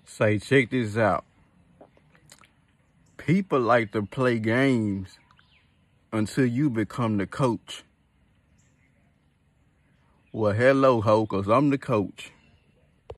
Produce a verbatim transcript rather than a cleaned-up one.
Say, check this out. People like to play games until you become the coach. Well, hello, ho, because I'm the coach.